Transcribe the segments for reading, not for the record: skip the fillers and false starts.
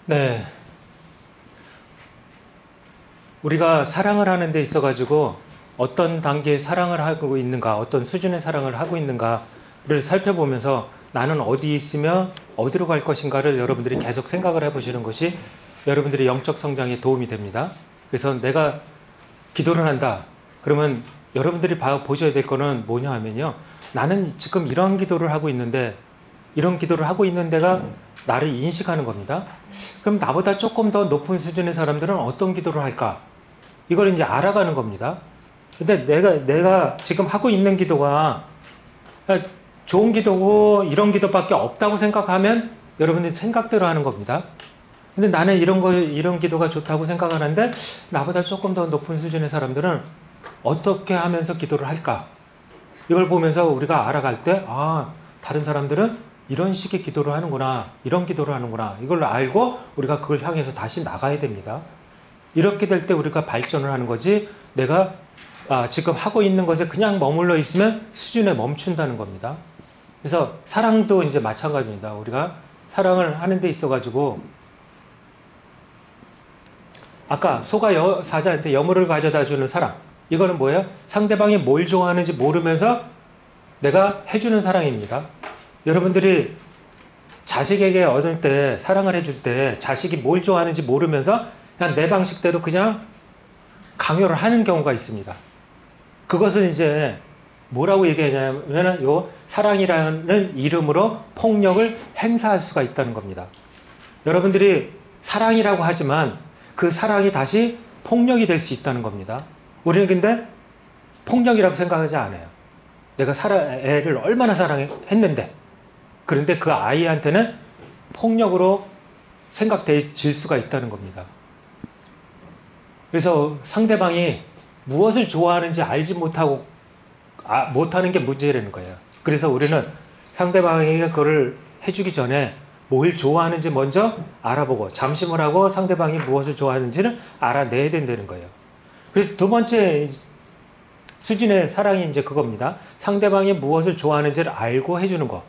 네. 우리가 사랑을 하는 데 있어가지고 어떤 단계의 사랑을 하고 있는가, 어떤 수준의 사랑을 하고 있는가를 살펴보면서 나는 어디 있으며 어디로 갈 것인가를 여러분들이 계속 생각을 해보시는 것이 여러분들의 영적 성장에 도움이 됩니다. 그래서 내가 기도를 한다. 그러면 여러분들이 보셔야 될 거는 뭐냐 하면요. 나는 지금 이런 기도를 하고 있는데 이런 기도를 하고 있는 데가 나를 인식하는 겁니다. 그럼 나보다 조금 더 높은 수준의 사람들은 어떤 기도를 할까? 이걸 이제 알아가는 겁니다. 근데 내가 지금 하고 있는 기도가 좋은 기도고 이런 기도밖에 없다고 생각하면 여러분들이 생각대로 하는 겁니다. 근데 나는 이런 기도가 좋다고 생각하는데 나보다 조금 더 높은 수준의 사람들은 어떻게 하면서 기도를 할까? 이걸 보면서 우리가 알아갈 때, 다른 사람들은 이런 식의 기도를 하는구나, 이런 기도를 하는구나, 이걸 알고 우리가 그걸 향해서 다시 나가야 됩니다. 이렇게 될 때 우리가 발전을 하는 거지, 내가 지금 하고 있는 것에 그냥 머물러 있으면 수준에 멈춘다는 겁니다. 그래서 사랑도 이제 마찬가지입니다. 우리가 사랑을 하는 데 있어가지고, 아까 소가 사자한테 여물을 가져다 주는 사랑. 이거는 뭐예요? 상대방이 뭘 좋아하는지 모르면서 내가 해주는 사랑입니다. 여러분들이 자식에게 얻을 때, 사랑을 해줄 때 자식이 뭘 좋아하는지 모르면서 그냥 내 방식대로 그냥 강요를 하는 경우가 있습니다. 그것을 이제 뭐라고 얘기하냐면 요 사랑이라는 이름으로 폭력을 행사할 수가 있다는 겁니다. 여러분들이 사랑이라고 하지만 그 사랑이 다시 폭력이 될 수 있다는 겁니다. 우리는 근데 폭력이라고 생각하지 않아요. 내가 애를 얼마나 사랑했는데, 그런데 그 아이한테는 폭력으로 생각될 수가 있다는 겁니다. 그래서 상대방이 무엇을 좋아하는지 알지 못하는 게 문제라는 거예요. 그래서 우리는 상대방에게 그걸 해주기 전에 뭘 좋아하는지 먼저 알아보고 잠심을 하고 상대방이 무엇을 좋아하는지를 알아내야 된다는 거예요. 그래서 두 번째 수준의 사랑이 이제 그겁니다. 상대방이 무엇을 좋아하는지를 알고 해주는 거.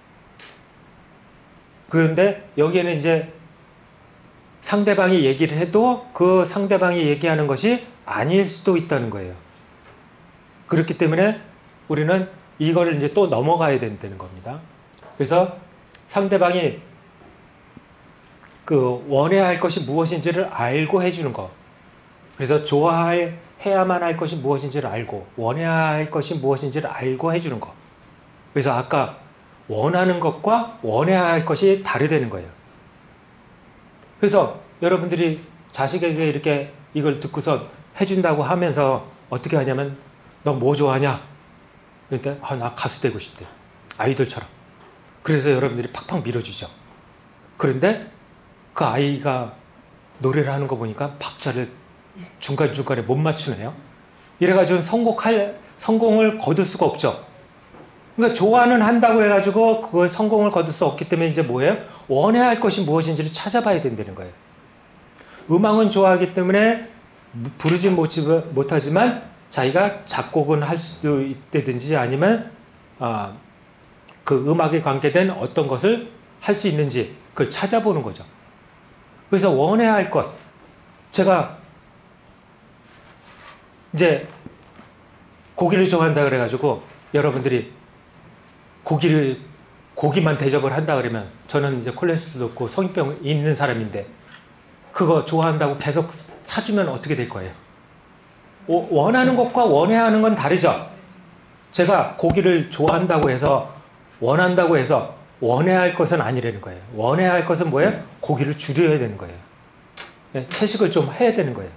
그런데 여기에는 이제 상대방이 얘기를 해도 그 상대방이 얘기하는 것이 아닐 수도 있다는 거예요. 그렇기 때문에 우리는 이거를 이제 또 넘어가야 된다는 겁니다. 그래서 상대방이 원해야 할 것이 무엇인지를 알고 해주는 것. 그래서 해야만 할 것이 무엇인지를 알고, 원해야 할 것이 무엇인지를 알고 해주는 것. 그래서 아까 원하는 것과 원해야 할 것이 다르다는 거예요. 그래서 여러분들이 자식에게 이렇게 이걸 듣고서 해준다고 하면서 어떻게 하냐면, 너 뭐 좋아하냐? 그러니까, 나 가수 되고 싶대. 아이돌처럼. 그래서 여러분들이 팍팍 밀어주죠. 그런데 그 아이가 노래를 하는 거 보니까 박자를 중간중간에 못 맞추네요. 이래가지고 성공을 거둘 수가 없죠. 그러니까 좋아는 한다고 해가지고 그걸 성공을 거둘 수 없기 때문에 이제 뭐예요? 원해야 할 것이 무엇인지를 찾아봐야 된다는 거예요. 음악은 좋아하기 때문에 부르지 못하지만 자기가 작곡은 할 수도 있다든지 아니면 그 음악에 관계된 어떤 것을 할 수 있는지 그걸 찾아보는 거죠. 그래서 원해야 할 것. 제가 이제 고기를 좋아한다 그래가지고 여러분들이 고기만 대접을 한다 그러면 저는 이제 콜레스테롤 높고 성인병 있는 사람인데 그거 좋아한다고 계속 사주면 어떻게 될 거예요? 원하는 것과 원해야 하는 건 다르죠. 제가 고기를 좋아한다고 해서 원한다고 해서 원해야 할 것은 아니라는 거예요. 원해야 할 것은 뭐예요? 고기를 줄여야 되는 거예요. 채식을 좀 해야 되는 거예요.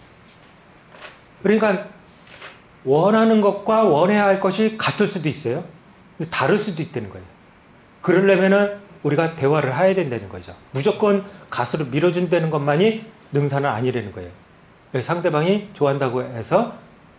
그러니까 원하는 것과 원해야 할 것이 같을 수도 있어요. 다를 수도 있다는 거예요. 그러려면은 우리가 대화를 해야 된다는 거죠. 무조건 가수를 밀어준다는 것만이 능사는 아니라는 거예요. 그래서 상대방이 좋아한다고 해서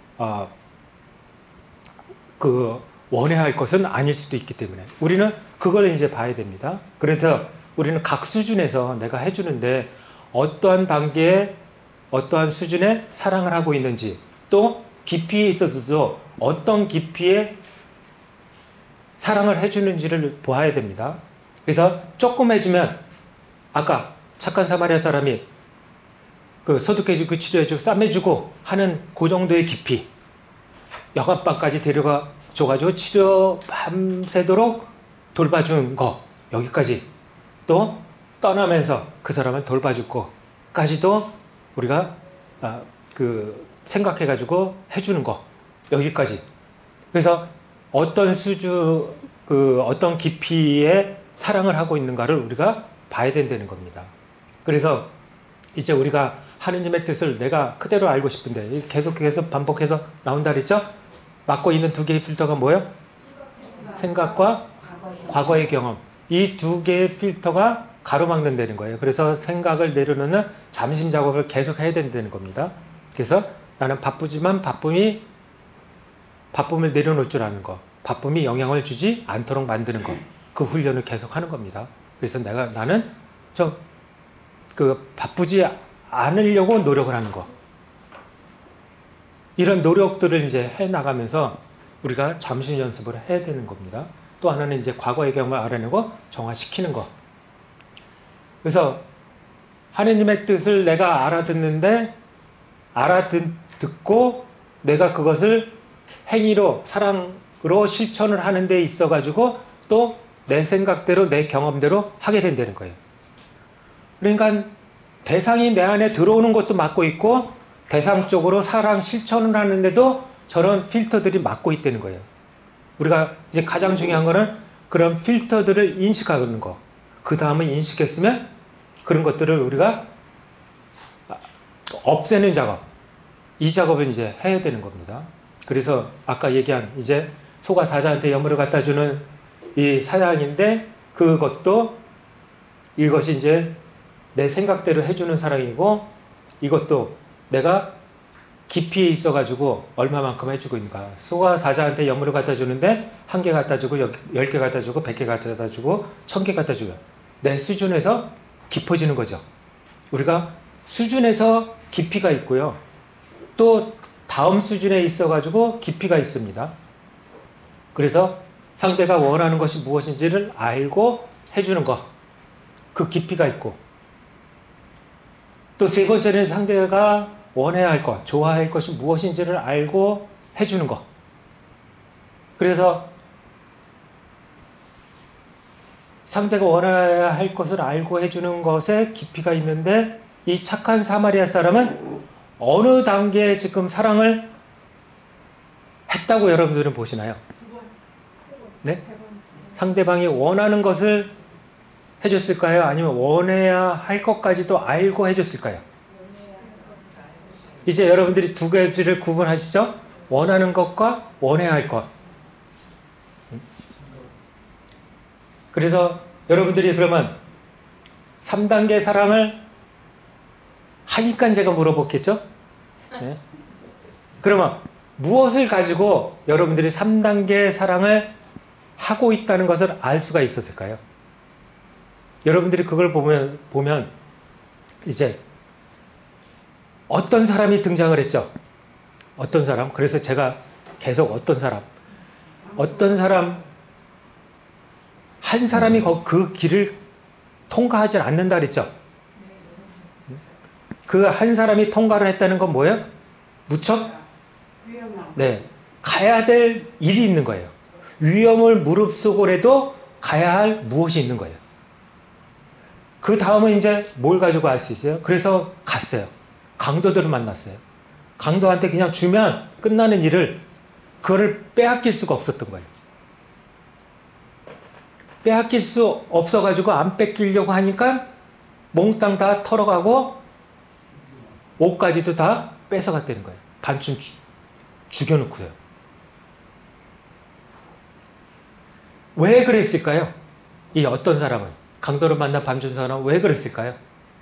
원해야 할 것은 아닐 수도 있기 때문에 우리는 그걸 이제 봐야 됩니다. 그래서 우리는 각 수준에서 내가 해주는데 어떠한 단계에 어떠한 수준의 사랑을 하고 있는지, 또 깊이에 있어도 어떤 깊이의 사랑을 해주는지를 보아야 됩니다. 그래서 조금 해주면 아까 착한 사마리아 사람이 그 소독해주고 치료해주고 싸매주고 하는 그 정도의 깊이, 여관방까지 데려가 줘가지고 치료 밤새도록 돌봐준 거, 여기까지, 또 떠나면서 그 사람을 돌봐줄 거까지도 우리가 생각해가지고 해주는 거, 여기까지. 그래서 어떤 어떤 깊이의 사랑을 하고 있는가를 우리가 봐야 된다는 겁니다. 그래서 이제 우리가 하느님의 뜻을 내가 그대로 알고 싶은데, 계속해서 반복해서 나온다 그랬죠? 맡고 있는 두 개의 필터가 뭐예요? 생각과 과거의 경험. 이 두 개의 필터가 가로막는다는 거예요. 그래서 생각을 내려놓는 잠심 작업을 계속 해야 된다는 겁니다. 그래서 나는 바쁘지만 바쁨을 내려놓을 줄 아는 거, 바쁨이 영향을 주지 않도록 만드는 거, 그 훈련을 계속 하는 겁니다. 그래서 나는 좀 바쁘지 않으려고 노력을 하는 거, 이런 노력들을 이제 해 나가면서 우리가 잠시 연습을 해야 되는 겁니다. 또 하나는 이제 과거의 경험을 알아내고 정화시키는 거. 그래서 하느님의 뜻을 내가 알아듣고 내가 그것을 행위로, 사랑으로 실천을 하는 데 있어가지고 또 내 생각대로, 내 경험대로 하게 된다는 거예요. 그러니까 대상이 내 안에 들어오는 것도 막고 있고, 대상 쪽으로 사랑 실천을 하는데도 저런 필터들이 막고 있다는 거예요. 우리가 이제 가장 중요한 거는 그런 필터들을 인식하는 거. 그 다음에 인식했으면 그런 것들을 우리가 없애는 작업, 이 작업을 이제 해야 되는 겁니다. 그래서 아까 얘기한 이제 소가 사자한테 염을 갖다 주는 이 사랑인데, 이것이 이제 내 생각대로 해주는 사랑이고, 이것도 내가 깊이에 있어가지고 얼마만큼 해주고 있는가. 소가 사자한테 염을 갖다 주는데 1개 갖다 주고 10개 갖다 주고 100개 갖다 주고 1000개 갖다 주면 내 수준에서 깊어지는 거죠. 우리가 수준에서 깊이가 있고요, 또 다음 수준에 있어가지고 깊이가 있습니다. 그래서 상대가 원하는 것이 무엇인지를 알고 해주는 것, 그 깊이가 있고, 또 세 번째는 상대가 원해야 할 것, 좋아할 것이 무엇인지를 알고 해주는 것. 그래서 상대가 원해야 할 것을 알고 해주는 것에 깊이가 있는데, 이 착한 사마리아 사람은 어느 단계에 지금 사랑을 했다고 여러분들은 보시나요? 네? 상대방이 원하는 것을 해줬을까요? 아니면 원해야 할 것까지도 알고 해줬을까요? 이제 여러분들이 두 가지를 구분하시죠? 원하는 것과 원해야 할 것. 그래서 여러분들이 그러면 3단계 사랑을 하니까 제가 물어보겠죠? 네. 그러면 무엇을 가지고 여러분들이 3단계 사랑을 하고 있다는 것을 알 수가 있었을까요? 여러분들이 그걸 보면 이제 어떤 사람이 등장을 했죠? 어떤 사람? 그래서 제가 계속 어떤 사람, 한 사람이 그 길을 통과하지 않는다 그랬죠? 그 한 사람이 통과를 했다는 건 뭐예요? 무척? 네. 가야 될 일이 있는 거예요. 위험을 무릅쓰고라도 가야 할 무엇이 있는 거예요. 그 다음은 이제 뭘 가지고 알 수 있어요? 그래서 갔어요. 강도들을 만났어요. 강도한테 그냥 주면 끝나는 일을, 그거를 빼앗길 수가 없었던 거예요. 빼앗길 수 없어가지고 안 뺏기려고 하니까 몽땅 다 털어가고 옷까지도 다 뺏어갔다는 거예요. 반쯤 죽여놓고요. 왜 그랬을까요? 이 어떤 사람은, 강도를 만난 밤준 사람은 왜 그랬을까요?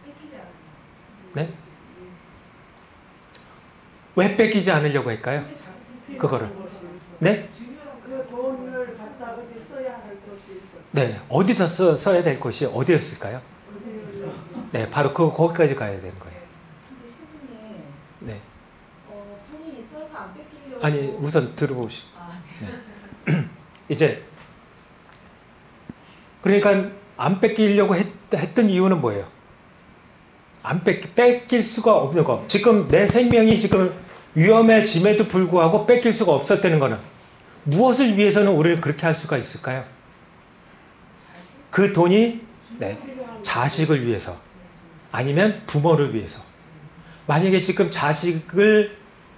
네? 왜 뺏기지 않으려고 할까요? 그거를. 네? 그 돈을 갖다 어디 써야 할 곳이 있었죠. 네. 어디서 써야 될 곳이 어디였을까요? 네. 바로 거기까지 가야 되는 거예요. 근데 신부님, 네. 돈이 있어서 안 뺏기려고. 아니, 우선 들어보시고. 네. 이제, 그러니까 안 뺏기려고 했던 이유는 뭐예요? 안 뺏길 수가 없는 거. 지금 내 생명이 지금 위험해짐에도 불구하고 뺏길 수가 없었다는 거는 무엇을 위해서는 우리를 그렇게 할 수가 있을까요? 그 돈이 네, 자식을 위해서 아니면 부모를 위해서. 만약에 지금 자식을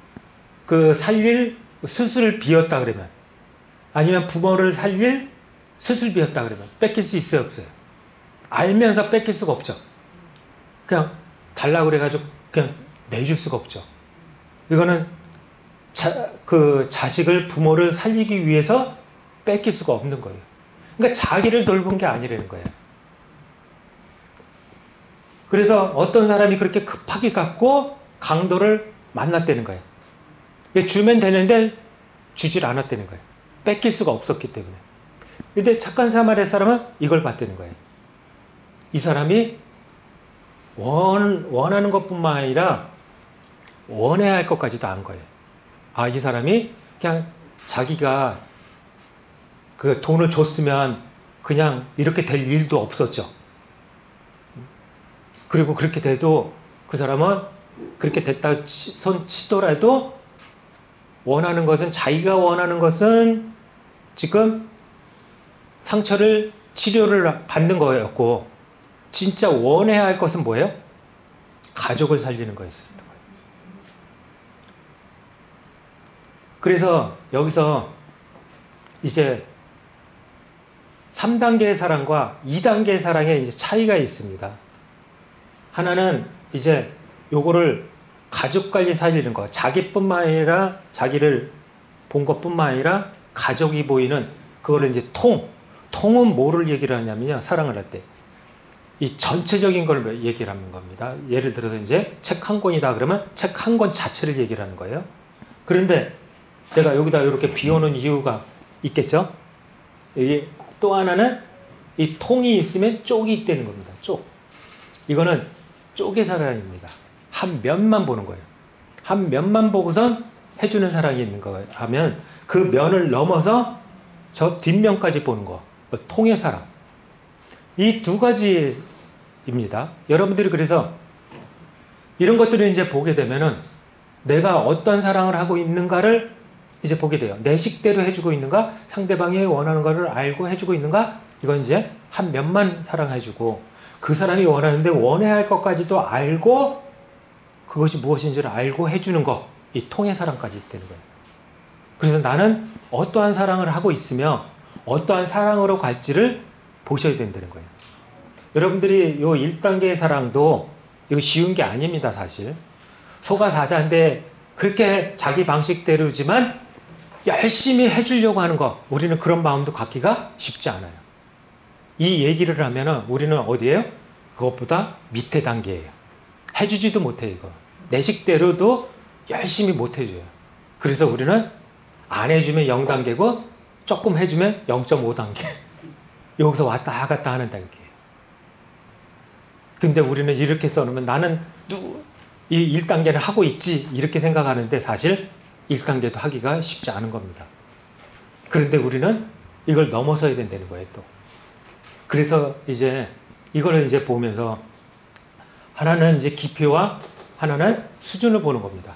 살릴 수술을 비웠다 그러면 아니면 부모를 살릴 수술 비웠다 그러면 뺏길 수 있어요, 없어요? 알면서 뺏길 수가 없죠. 그냥 달라고 그래가지고 그냥 내줄 수가 없죠. 이거는 자식을 부모를 살리기 위해서 뺏길 수가 없는 거예요. 그러니까 자기를 돌본 게 아니라는 거예요. 그래서 어떤 사람이 그렇게 급하게 갖고 강도를 만났다는 거예요. 주면 되는데 주질 않았다는 거예요. 뺏길 수가 없었기 때문에. 근데 착한 사마리아 사람은 이걸 봤다는 거예요. 이 사람이 원하는 것뿐만 아니라 원해야 할 것까지도 안 거예요. 아, 이 사람이 그냥 자기가 그 돈을 줬으면 그냥 이렇게 될 일도 없었죠. 그리고 그렇게 돼도 그 사람은 그렇게 됐다 손 치더라도 원하는 것은, 자기가 원하는 것은 지금 상처를 치료를 받는 거였고, 진짜 원해야 할 것은 뭐예요? 가족을 살리는 거였었던 거예요. 그래서 여기서 이제 3단계의 사랑과 2단계의 사랑에 이제 차이가 있습니다. 하나는 이제 요거를 가족 관리 살리는 거, 자기뿐만 아니라 자기를 본 것뿐만 아니라 가족이 보이는 그거를 이제 통은 뭐를 얘기를 하냐면요, 사랑을 할 때 이 전체적인 걸 얘기를 하는 겁니다. 예를 들어서 이제 책 한 권이다 그러면 책 한 권 자체를 얘기를 하는 거예요. 그런데 제가 여기다 이렇게 비워놓은 이유가 있겠죠? 이게 또 하나는 이 통이 있으면 쪽이 있다는 겁니다. 쪽. 이거는 쪽의 사랑입니다. 한 면만 보는 거예요. 한 면만 보고선 해주는 사랑이 있는 거예요. 하면 그 면을 넘어서 저 뒷면까지 보는 거. 통의 사랑. 이 두 가지입니다. 여러분들이 그래서 이런 것들을 이제 보게 되면은 내가 어떤 사랑을 하고 있는가를 이제 보게 돼요. 내 식대로 해주고 있는가? 상대방이 원하는 거를 알고 해주고 있는가? 이건 이제 한 면만 사랑해주고, 그 사람이 원하는데 원해야 할 것까지도 알고 그것이 무엇인지를 알고 해주는 거, 이 통의 사랑까지 있다는 거예요. 그래서 나는 어떠한 사랑을 하고 있으며 어떠한 사랑으로 갈지를 보셔야 된다는 거예요. 여러분들이 요 1단계의 사랑도 이거 쉬운 게 아닙니다, 사실. 소가 사자인데 그렇게 자기 방식대로지만 열심히 해주려고 하는 거, 우리는 그런 마음도 갖기가 쉽지 않아요. 이 얘기를 하면은 우리는 어디예요? 그것보다 밑에 단계예요. 해주지도 못해, 이거. 내 식대로도 열심히 못 해줘요. 그래서 우리는 안 해주면 0단계고 조금 해주면 0.5단계. 여기서 왔다 갔다 하는 단계. 근데 우리는 이렇게 써놓으면 나는 이 1단계를 하고 있지 이렇게 생각하는데 사실 1단계도 하기가 쉽지 않은 겁니다. 그런데 우리는 이걸 넘어서야 된다는 거예요, 또. 그래서 이제 이거를 이제 보면서 하나는 이제 깊이와 하나는 수준을 보는 겁니다.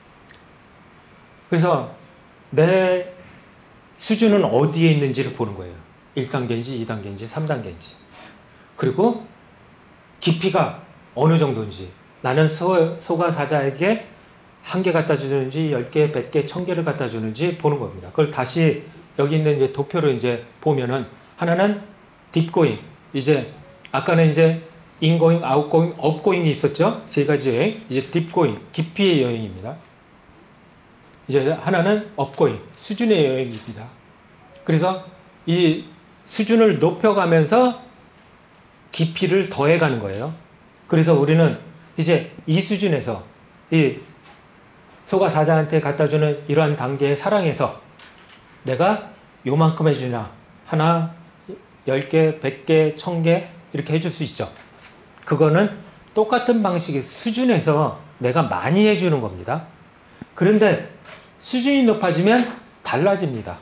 그래서 내 수준은 어디에 있는지를 보는 거예요. 1단계인지 2단계인지 3단계인지. 그리고 깊이가 어느 정도인지, 나는 소가 사자에게 1개 갖다 주는지 10개, 100개, 1000개를 갖다 주는지 보는 겁니다. 그걸 다시 여기 있는 이제 도표로 이제 보면은 하나는 딥고잉, 이제 아까는 이제 인고잉, 아웃고잉, 업고잉이 있었죠. 세 가지 여행. 이제 딥고잉, 깊이의 여행입니다. 이제 하나는 업고잉, 수준의 여행입니다. 그래서 이 수준을 높여가면서 깊이를 더해가는 거예요. 그래서 우리는 이제 이 수준에서 이 소가 사자한테 갖다 주는 이러한 단계의 사랑에서 내가 요만큼 해주나, 하나, 10개, 100개, 1000개 이렇게 해줄 수 있죠. 그거는 똑같은 방식의 수준에서 내가 많이 해주는 겁니다. 그런데 수준이 높아지면 달라집니다.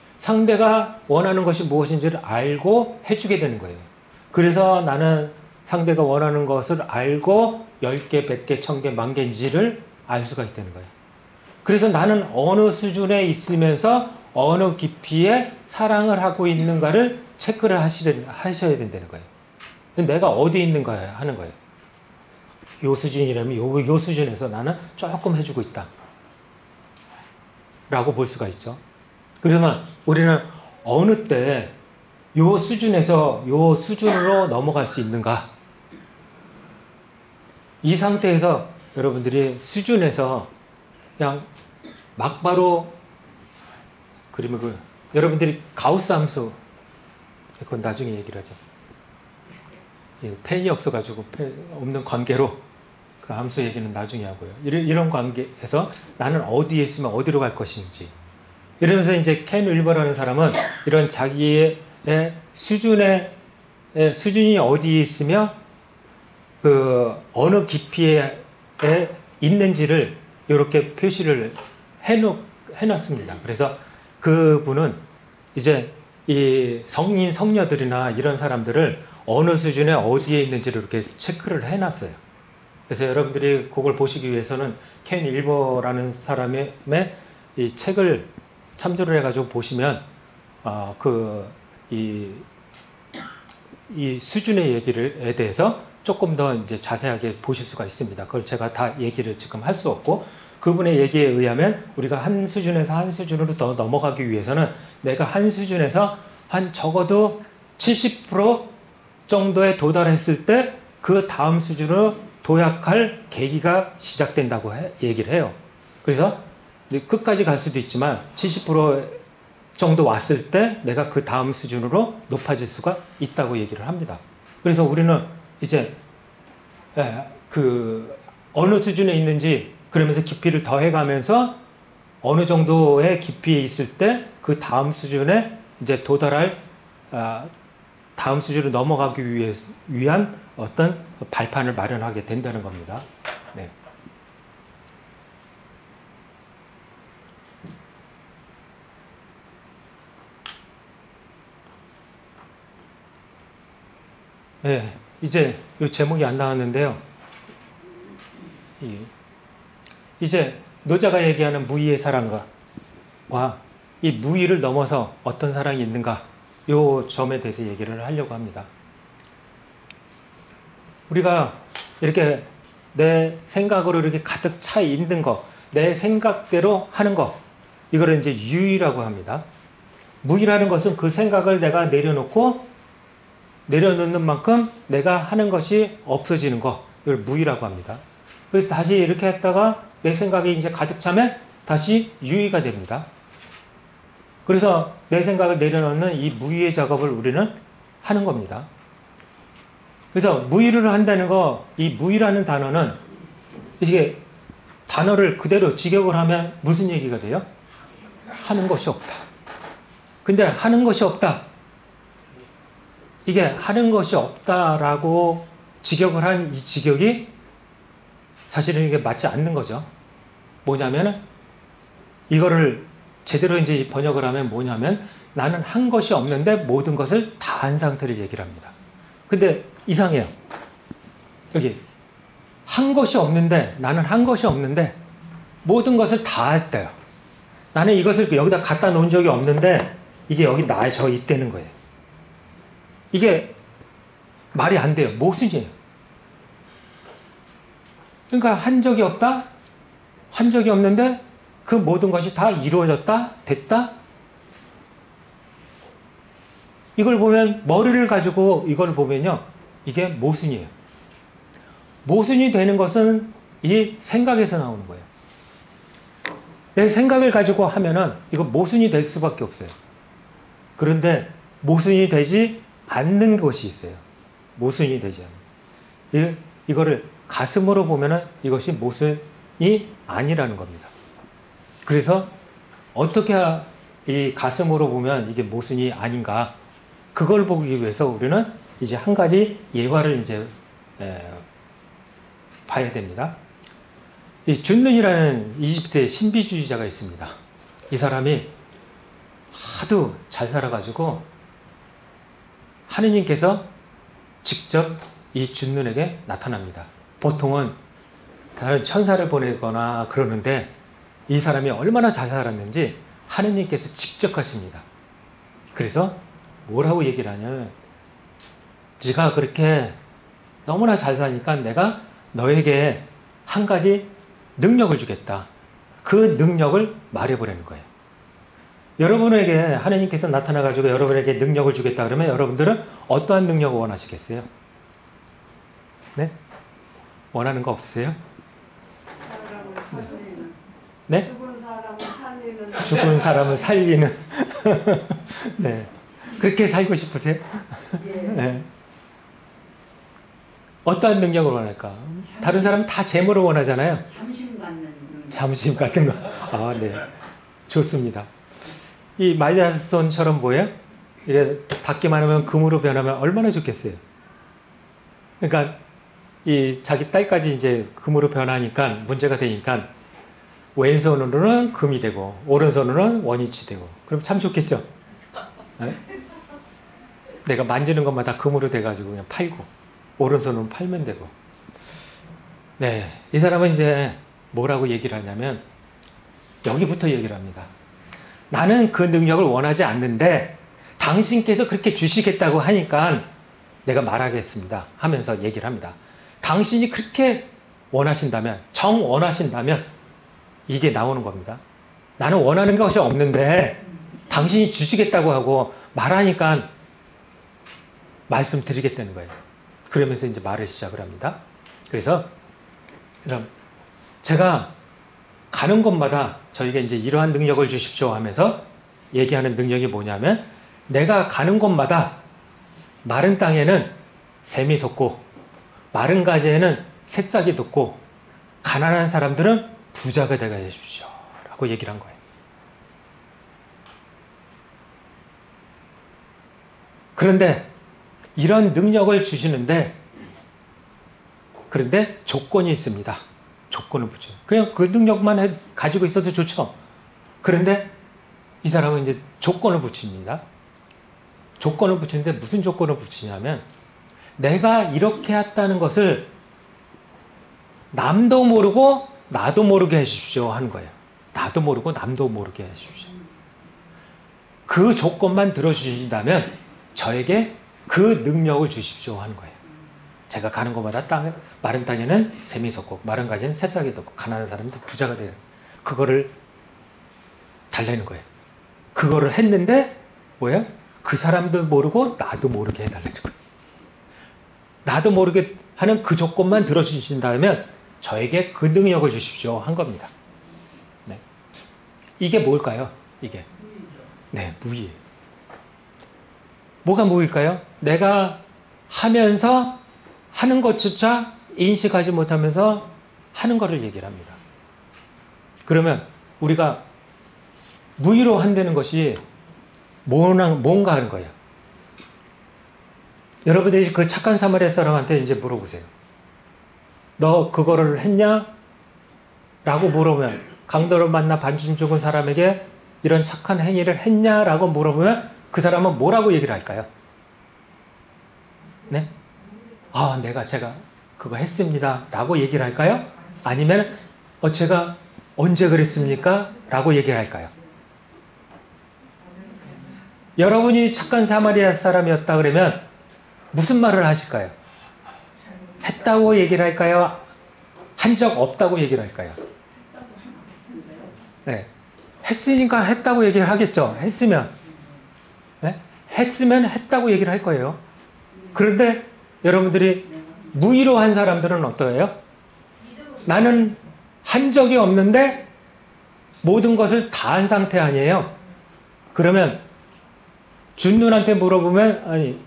상대가 원하는 것이 무엇인지를 알고 해주게 되는 거예요. 그래서 나는 상대가 원하는 것을 알고 10개, 100개, 1000개, 10,000개인지를 알 수가 있다는 거예요. 그래서 나는 어느 수준에 있으면서 어느 깊이에 사랑을 하고 있는가를 체크를 하셔야 된다는 거예요. 내가 어디 있는가 하는 거예요. 요 수준이라면 요 수준에서 나는 조금 해주고 있다. 라고 볼 수가 있죠. 그러면 우리는 어느 때 요 수준에서 요 수준으로 넘어갈 수 있는가? 이 상태에서 여러분들이 수준에서 그냥 막바로 그러면 여러분들이 가우스 함수 그건 나중에 얘기를 하죠. 펜이 없어가지고 없는 관계로 그 함수 얘기는 나중에 하고요. 이런 관계에서 나는 어디에 있으면 어디로 갈 것인지 이러면서 이제 켄 윌버라는 사람은 이런 자기의 수준이 어디에 있으며 그 어느 깊이에 있는지를 이렇게 표시를 해놨습니다. 그래서 그분은 이제 이 성인 성녀들이나 이런 사람들을 어느 수준에 어디에 있는지를 이렇게 체크를 해놨어요. 그래서 여러분들이 그걸 보시기 위해서는 켄 윌버라는 사람의 이 책을 참조를 해가지고 보시면 이 수준의 얘기에 대해서 조금 더 이제 자세하게 보실 수가 있습니다. 그걸 제가 다 얘기를 지금 할 수 없고 그분의 얘기에 의하면 우리가 한 수준에서 한 수준으로 더 넘어가기 위해서는 내가 한 수준에서 한 적어도 70% 정도에 도달했을 때 그 다음 수준으로 도약할 계기가 시작된다고 얘기를 해요. 그래서 끝까지 갈 수도 있지만 70% 정도 왔을 때 내가 그 다음 수준으로 높아질 수가 있다고 얘기를 합니다. 그래서 우리는 이제 그 어느 수준에 있는지 그러면서 깊이를 더해가면서 어느 정도의 깊이에 있을 때 그 다음 수준에 이제 도달할 다음 수준으로 넘어가기 위한 어떤 발판을 마련하게 된다는 겁니다. 네. 네, 이제 이 제목이 안 나왔는데요. 이제 노자가 얘기하는 무의의 사랑과 이 무의를 넘어서 어떤 사랑이 있는가 요 점에 대해서 얘기를 하려고 합니다. 우리가 이렇게 내 생각으로 이렇게 가득 차 있는 거, 내 생각대로 하는 거, 이거를 이제 유의라고 합니다. 무의라는 것은 그 생각을 내가 내려놓는 만큼 내가 하는 것이 없어지는 거, 이걸 무의라고 합니다. 그래서 다시 이렇게 했다가 내 생각이 이제 가득 차면 다시 유의가 됩니다. 그래서 내 생각을 내려놓는 이 무의의 작업을 우리는 하는 겁니다. 그래서 무의를 한다는 거, 이 무의라는 단어는 이게 단어를 그대로 직역을 하면 무슨 얘기가 돼요? 하는 것이 없다. 근데 하는 것이 없다. 이게 하는 것이 없다라고 직역을 한 이 직역이 사실은 이게 맞지 않는 거죠. 뭐냐면 이거를 제대로 이제 번역을 하면 뭐냐면 나는 한 것이 없는데 모든 것을 다 한 상태를 얘기를 합니다. 근데 이상해요. 여기 한 것이 없는데 나는 한 것이 없는데 모든 것을 다 했대요. 나는 이것을 여기다 갖다 놓은 적이 없는데 이게 여기 나져 있다는 거예요. 이게 말이 안 돼요. 모순이에요. 그러니까 한 적이 없다? 한 적이 없는데 그 모든 것이 다 이루어졌다? 됐다? 이걸 보면 머리를 가지고 이걸 보면요. 이게 모순이에요. 모순이 되는 것은 이 생각에서 나오는 거예요. 내 생각을 가지고 하면은 이거 모순이 될 수밖에 없어요. 그런데 모순이 되지 않는 것이 있어요. 모순이 되지 않는. 이거를 가슴으로 보면은 이것이 모순이 아니라는 겁니다. 그래서 어떻게 이 가슴으로 보면 이게 모순이 아닌가, 그걸 보기 위해서 우리는 이제 한 가지 예화를 이제 봐야 됩니다. 이 준눈이라는 이집트의 신비주의자가 있습니다. 이 사람이 하도 잘 살아가지고 하느님께서 직접 이 준눈에게 나타납니다. 보통은 다른 천사를 보내거나 그러는데 이 사람이 얼마나 잘 살았는지 하느님께서 직접 하십니다. 그래서 뭐라고 얘기를 하냐면 네가 그렇게 너무나 잘 사니까 내가 너에게 한 가지 능력을 주겠다. 그 능력을 말해보라는 거예요. 여러분에게 하나님께서 나타나가지고 여러분에게 능력을 주겠다 그러면 여러분들은 어떠한 능력을 원하시겠어요? 네? 원하는 거 없으세요? 사람을 살리는. 네? 죽은 사람을 살리는. 죽은 사람을 살리는. 네. 그렇게 살고 싶으세요? 예. 네. 어떠한 능력을 원할까? 다른 사람은 다 재물을 원하잖아요. 잠심 갖는 능력. 잠심 같은 거. 아, 네. 좋습니다. 이 마이다스손처럼 뭐예요? 이게 닿기만 하면 금으로 변하면 얼마나 좋겠어요. 그러니까 이 자기 딸까지 이제 금으로 변하니까 문제가 되니까 왼손으로는 금이 되고 오른손으로는 원위치 되고 그럼 참 좋겠죠. 네? 내가 만지는 것마다 금으로 돼가지고 그냥 팔고 오른손으로 팔면 되고. 네, 이 사람은 이제 뭐라고 얘기를 하냐면 여기부터 얘기를 합니다. 나는 그 능력을 원하지 않는데 당신께서 그렇게 주시겠다고 하니까 내가 말하겠습니다 하면서 얘기를 합니다. 당신이 그렇게 원하신다면, 정 원하신다면 이게 나오는 겁니다. 나는 원하는 것이 없는데 당신이 주시겠다고 하고 말하니까 말씀드리겠다는 거예요. 그러면서 이제 말을 시작을 합니다. 그래서 제가 가는 곳마다 저에게 이제 이러한 능력을 주십시오 하면서 얘기하는 능력이 뭐냐면 내가 가는 곳마다 마른 땅에는 샘이 솟고 마른 가지에는 새싹이 돋고 가난한 사람들은 부자가 되게 해주십시오 라고 얘기를 한 거예요. 그런데 이런 능력을 주시는데 그런데 조건이 있습니다. 조건을 붙여요. 그냥 그 능력만 가지고 있어도 좋죠. 그런데 이 사람은 이제 조건을 붙입니다. 조건을 붙이는데 무슨 조건을 붙이냐면 내가 이렇게 했다는 것을 남도 모르고 나도 모르게 해주십시오 하는 거예요. 나도 모르고 남도 모르게 해주십시오. 그 조건만 들어주신다면 저에게 그 능력을 주십시오 하는 거예요. 제가 가는 곳마다 마른 땅에는 샘이 솟고 마른 가지는 새싹이 돋고 가난한 사람들 부자가 돼요. 그거를 달래는 거예요. 그거를 했는데 뭐예요? 그 사람도 모르고 나도 모르게 해달라는 거예요. 나도 모르게 하는 그 조건만 들어주신다면 저에게 그 능력을 주십시오 한 겁니다. 네. 이게 뭘까요? 이게 네, 무의예요. 뭐가 무의일까요? 내가 하면서 하는 것조차 인식하지 못하면서 하는 것을 얘기를 합니다. 그러면 우리가 무의로 한다는 것이 뭔가 하는 거예요. 여러분들이 그 착한 사마리아 사람한테 이제 물어보세요. 너 그거를 했냐? 라고 물어보면 강도로 만나 반쯤 죽은 사람에게 이런 착한 행위를 했냐? 라고 물어보면 그 사람은 뭐라고 얘기를 할까요? 네? 제가 그거 했습니다. 라고 얘기를 할까요? 아니면 제가 언제 그랬습니까? 라고 얘기를 할까요? 여러분이 착한 사마리아 사람이었다 그러면 무슨 말을 하실까요? 했다고 얘기를 할까요? 한 적 없다고 얘기를 할까요? 네. 했으니까 했다고 얘기를 하겠죠. 했으면. 네? 했으면 했다고 얘기를 할 거예요. 그런데 여러분들이 무의로 한 사람들은 어떠해요? 나는 한 적이 없는데 모든 것을 다 한 상태 아니에요? 그러면 준눈한테 물어보면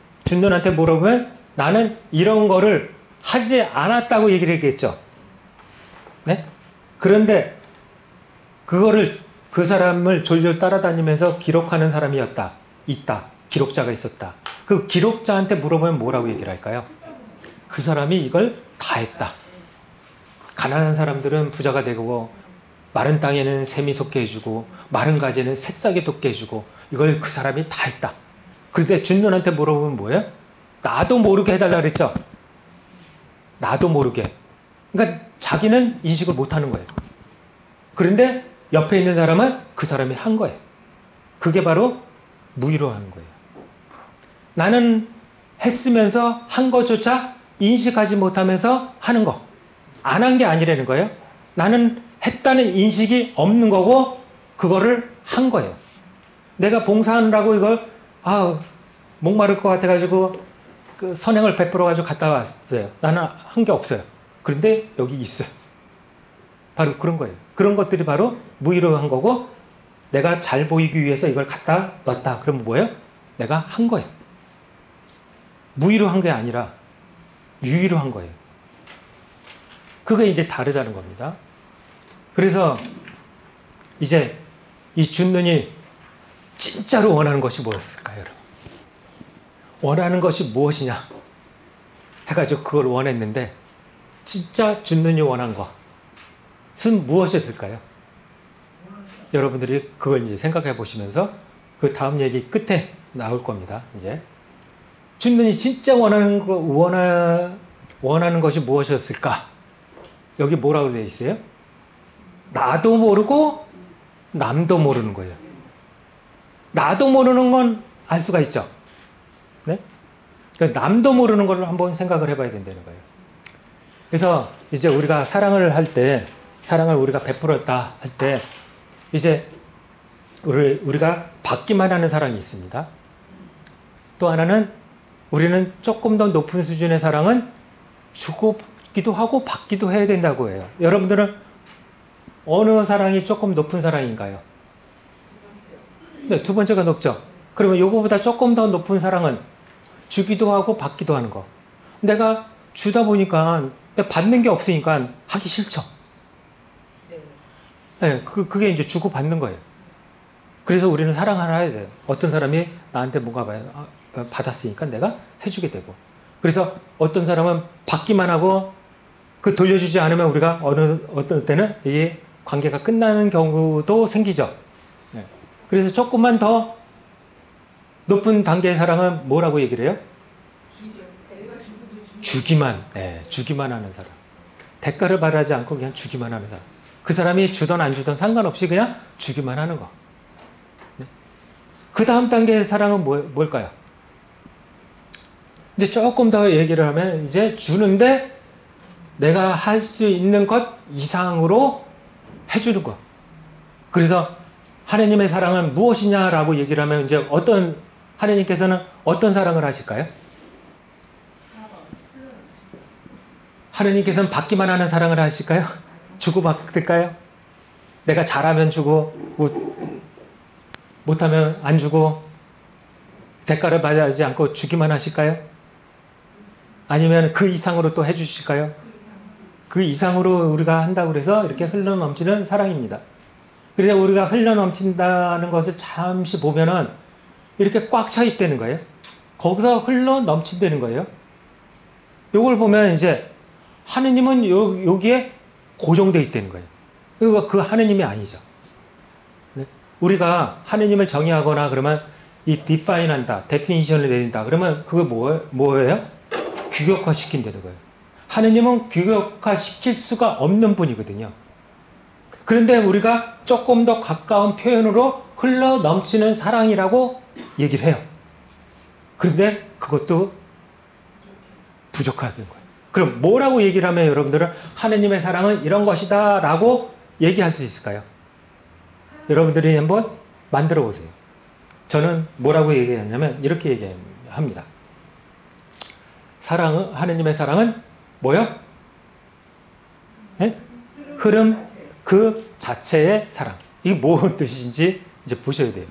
나는 이런 거를 하지 않았다고 얘기를 했겠죠. 네? 그런데 그거를 그 사람을 졸졸 따라다니면서 기록하는 사람이 있다. 기록자가 있었다. 그 기록자한테 물어보면 뭐라고 얘기를 할까요? 그 사람이 이걸 다 했다. 가난한 사람들은 부자가 되고 마른 땅에는 샘이 솟게 해주고 마른 가지에는 새싹이 돋게 해주고 이걸 그 사람이 다 했다. 그런데 준눈한테 물어보면 뭐예요? 나도 모르게 해달라 그랬죠. 나도 모르게. 그러니까 자기는 인식을 못하는 거예요. 그런데 옆에 있는 사람은 그 사람이 한 거예요. 그게 바로 무의로 하는 거예요. 나는 했으면서 한 것조차 인식하지 못하면서 하는 거. 안 한 게 아니라는 거예요. 나는 했다는 인식이 없는 거고 그거를 한 거예요. 내가 봉사하느라고 이걸 목마를 것 같아가지고 그 선행을 베풀어가지고 갔다 왔어요. 나는 한 게 없어요. 그런데 여기 있어요. 바로 그런 거예요. 그런 것들이 바로 무의로 한 거고 내가 잘 보이기 위해서 이걸 갖다 놨다. 그러면 뭐예요? 내가 한 거예요. 무의로 한 게 아니라 유의로 한 거예요. 그게 이제 다르다는 겁니다. 그래서 이제 이 준눈이 진짜로 원하는 것이 무엇일까요, 여러분? 원하는 것이 무엇이냐 해가지고 그걸 원했는데 진짜 준눈이 원한 것은 무엇이었을까요? 여러분들이 그걸 이제 생각해 보시면서 그 다음 얘기 끝에 나올 겁니다. 이제 준눈이 진짜 원하는 것이 무엇이었을까? 여기 뭐라고 되어 있어요? 나도 모르고 남도 모르는 거예요. 나도 모르는 건 알 수가 있죠. 네? 그러니까 남도 모르는 걸 한번 생각을 해봐야 된다는 거예요. 그래서 이제 우리가 사랑을 할 때, 사랑을 우리가 베풀었다 할 때, 이제 우리가 받기만 하는 사랑이 있습니다. 또 하나는 우리는 조금 더 높은 수준의 사랑은 주고기도 하고 받기도 해야 된다고 해요. 여러분들은 어느 사랑이 조금 높은 사랑인가요? 네, 두 번째가 높죠. 그러면 요거보다 조금 더 높은 사랑은 주기도 하고 받기도 하는 거. 내가 주다 보니까 받는 게 없으니까 하기 싫죠. 네, 그게 이제 주고 받는 거예요. 그래서 우리는 사랑을 해야 돼요. 어떤 사람이 나한테 뭔가 받았으니까 내가 해주게 되고. 그래서 어떤 사람은 받기만 하고 그 돌려주지 않으면 우리가 어떤 때는 이 관계가 끝나는 경우도 생기죠. 네. 그래서 조금만 더 높은 단계의 사랑은 뭐라고 얘기를 해요? 주기만 하는 사람. 대가를 바라지 않고 그냥 주기만 하는 사람. 그 사람이 주든 안 주든 상관없이 그냥 주기만 하는 거. 그 다음 단계의 사랑은 뭘까요? 이제 조금 더 얘기를 하면 이제 주는데 내가 할 수 있는 것 이상으로 해주는 것. 그래서 하나님의 사랑은 무엇이냐라고 얘기를 하면 이제 하나님께서는 어떤 사랑을 하실까요? 하나님께서는 받기만 하는 사랑을 하실까요? 주고받을까요? 내가 잘하면 주고 못하면 안 주고 대가를 받지 않고 주기만 하실까요? 아니면 그 이상으로 또 해주실까요? 그 이상으로 우리가 한다고 해서 이렇게 흘러넘치는 사랑입니다. 그래서 우리가 흘러넘친다는 것을 잠시 보면은 이렇게 꽉 차 있다는 거예요. 거기서 흘러넘친다는 거예요. 이걸 보면 이제 하느님은 여기에 고정되어 있다는 거예요. 그리고 그 하느님이 아니죠. 네? 우리가 하느님을 정의하거나 그러면 이 define 한다, definition을 내린다. 그러면 그게 뭐예요? 규격화시킨다는 거예요. 하느님은 규격화시킬 수가 없는 분이거든요. 그런데 우리가 조금 더 가까운 표현으로 흘러넘치는 사랑이라고 얘기를 해요. 그런데 그것도 부족하다는 거예요. 그럼 뭐라고 얘기를 하면 여러분들은 하느님의 사랑은 이런 것이다 라고 얘기할 수 있을까요? 여러분들이 한번 만들어 보세요. 저는 뭐라고 얘기하냐면 이렇게 얘기합니다. 하느님의 사랑은 뭐요? 네? 흐름 그 자체의 사랑. 이게 무슨 뜻인지 이제 보셔야 돼요.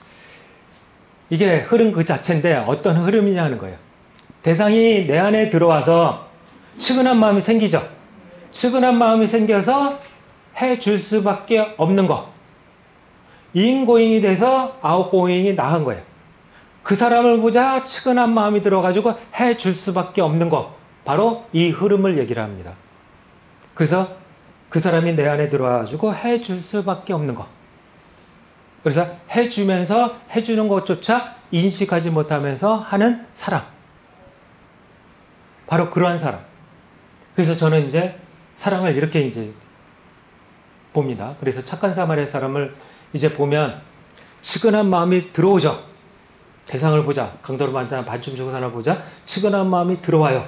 이게 흐름 그 자체인데 어떤 흐름이냐 하는 거예요. 대상이 내 안에 들어와서 측은한 마음이 생기죠. 측은한 마음이 생겨서 해줄 수밖에 없는 거. 인고잉이 돼서 아웃고잉이 나간 거예요. 그 사람을 보자 측은한 마음이 들어가지고 해줄 수밖에 없는 거. 바로 이 흐름을 얘기를 합니다. 그래서 그 사람이 내 안에 들어와가지고 해줄 수밖에 없는 거. 그래서 해주면서 해주는 것조차 인식하지 못하면서 하는 사랑. 바로 그러한 사람. 그래서 저는 이제 사랑을 이렇게 이제 봅니다. 그래서 착한 사마리아 사람을 이제 보면 측은한 마음이 들어오죠. 대상을 보자. 강도로 만든 반쯤 죽은 사람을 보자. 측은한 마음이 들어와요.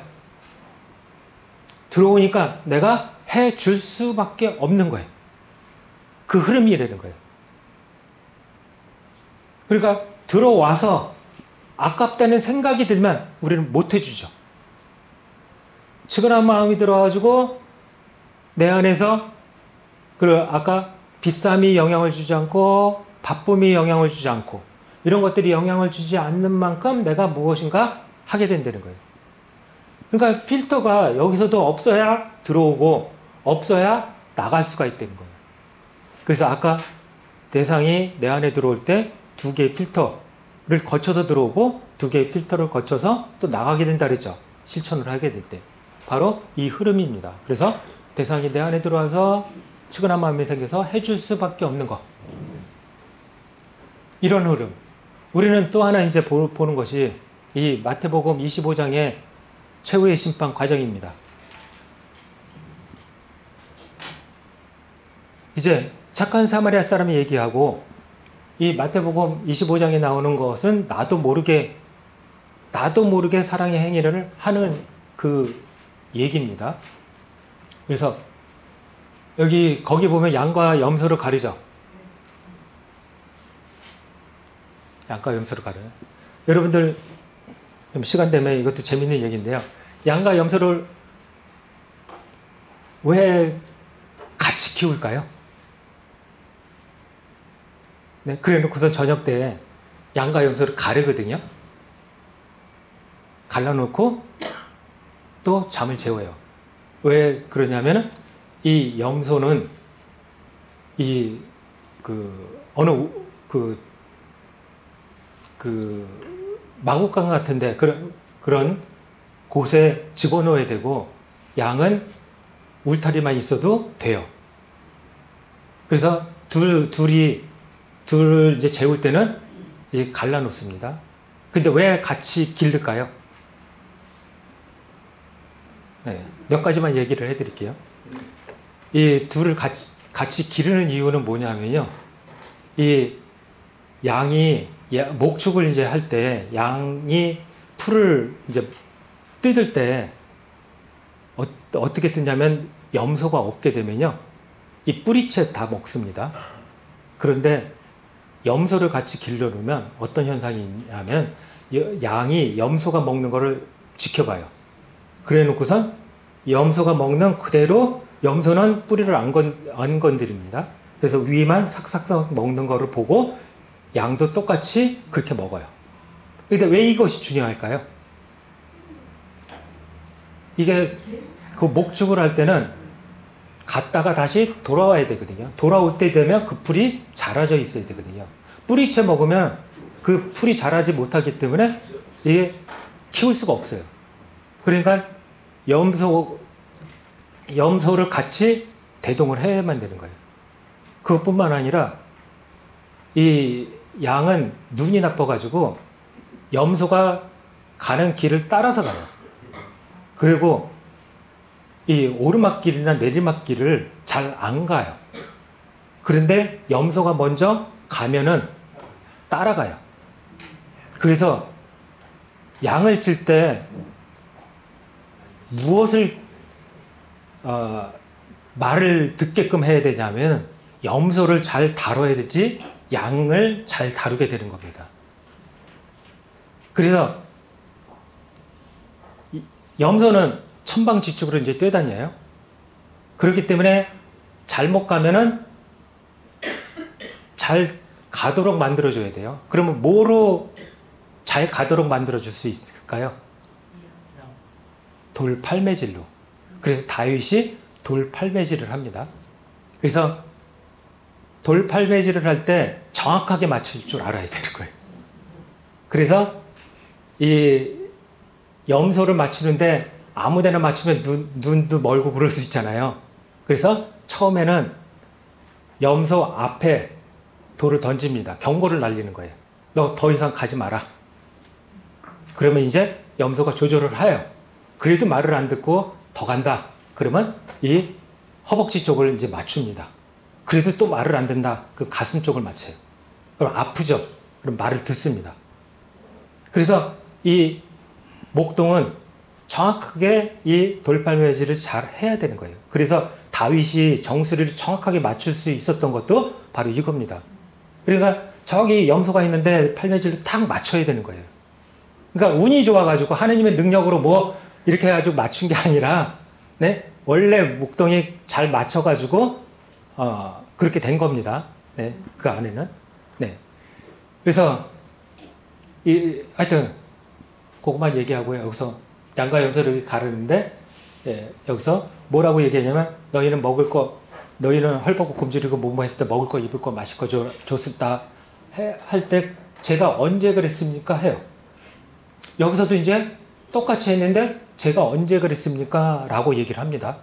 들어오니까 내가 해줄 수밖에 없는 거예요. 그 흐름이라는 거예요. 그러니까 들어와서 아깝다는 생각이 들면 우리는 못 해주죠. 측은한 마음이 들어와가지고 내 안에서 아까 비쌈이 영향을 주지 않고 바쁨이 영향을 주지 않고 이런 것들이 영향을 주지 않는 만큼 내가 무엇인가 하게 된다는 거예요. 그러니까 필터가 여기서도 없어야 들어오고 없어야 나갈 수가 있다는 거예요. 그래서 아까 대상이 내 안에 들어올 때 두 개의 필터를 거쳐서 들어오고 두 개의 필터를 거쳐서 또 나가게 된다 그랬죠. 실천을 하게 될 때. 바로 이 흐름입니다. 그래서 대상이 내 안에 들어와서 측은한 마음이 생겨서 해줄 수밖에 없는 것. 이런 흐름. 우리는 또 하나 이제 보는 것이 이 마태복음 25장의 최후의 심판 과정입니다. 이제 착한 사마리아 사람이 얘기하고 이 마태복음 25장에 나오는 것은 나도 모르게 사랑의 행위를 하는 그 얘기입니다. 그래서 거기 보면 양과 염소를 가리죠. 양과 염소를 가려요. 여러분들 시간 되면 이것도 재밌는 얘기인데요. 양과 염소를 왜 같이 키울까요? 네, 그래 놓고서 저녁 때 양과 염소를 가르거든요. 갈라놓고 또 잠을 재워요. 왜 그러냐면은 이 염소는 마구간 같은데 그런 곳에 집어넣어야 되고 양은 울타리만 있어도 돼요. 그래서 둘을 이제 재울 때는 이제 갈라놓습니다. 근데 왜 같이 기를까요? 네, 몇 가지만 얘기를 해드릴게요. 이 둘을 같이 기르는 이유는 뭐냐면요. 이 양이 목축을 이제 할 때 양이 풀을 이제 뜯을 때 어떻게 뜯냐면 염소가 없게 되면요. 이 뿌리채 다 먹습니다. 그런데 염소를 같이 길러놓으면 어떤 현상이 있냐면 양이 염소가 먹는 거를 지켜봐요. 그래 놓고선 염소가 먹는 그대로 염소는 뿌리를 안 건드립니다. 그래서 위만 삭삭삭 먹는 거를 보고 양도 똑같이 그렇게 먹어요. 근데 왜 이것이 중요할까요? 이게 그 목축을 할 때는 갔다가 다시 돌아와야 되거든요. 돌아올 때 되면 그 풀이 자라져 있어야 되거든요. 뿌리채 먹으면 그 풀이 자라지 못하기 때문에 이게 키울 수가 없어요. 그러니까 염소를 같이 대동을 해야만 되는 거예요. 그것뿐만 아니라 이 양은 눈이 나빠가지고 염소가 가는 길을 따라서 가요. 그리고 이 오르막길이나 내리막길을 잘 안 가요. 그런데 염소가 먼저 가면은 따라가요. 그래서 양을 칠 때 무엇을 말을 듣게끔 해야 되냐면 염소를 잘 다뤄야 되지 양을 잘 다루게 되는 겁니다. 그래서 염소는 천방지축으로 이제 뛰어다녀요. 그렇기 때문에 잘못 가면은 잘 가도록 만들어줘야 돼요. 그러면 뭐로 잘 가도록 만들어줄 수 있을까요? 돌팔매질로. 그래서 다윗이 돌팔매질을 합니다. 그래서 돌팔매질을 할 때 정확하게 맞출 줄 알아야 되는 거예요. 그래서 이 염소를 맞추는데 아무데나 맞추면 눈도 멀고 그럴 수 있잖아요. 그래서 처음에는 염소 앞에 돌을 던집니다. 경고를 날리는 거예요. 너 더 이상 가지 마라. 그러면 이제 염소가 조절을 해요. 그래도 말을 안 듣고 더 간다. 그러면 이 허벅지 쪽을 이제 맞춥니다. 그래도 또 말을 안 된다. 그 가슴 쪽을 맞춰요. 그럼 아프죠? 그럼 말을 듣습니다. 그래서 이 목동은 정확하게 이 돌팔매질을 잘 해야 되는 거예요. 그래서 다윗이 정수리를 정확하게 맞출 수 있었던 것도 바로 이겁니다. 그러니까 저기 염소가 있는데 팔매질을 탁 맞춰야 되는 거예요. 그러니까 운이 좋아가지고 하느님의 능력으로 뭐 이렇게 해가지고 맞춘 게 아니라, 네? 원래 목동이 잘 맞춰가지고 그렇게 된 겁니다. 네, 그 안에는. 네. 그래서 하여튼 그것만 얘기하고요. 여기서 양과 염소를 가르는데 여기서 뭐라고 얘기하냐면 너희는 먹을 거, 너희는 헐벗고 굶주리고 뭐뭐 했을 때 먹을 거 입을 거 마실 거 줬었다 할 때 제가 언제 그랬습니까 해요. 여기서도 이제 똑같이 했는데 제가 언제 그랬습니까 라고 얘기를 합니다.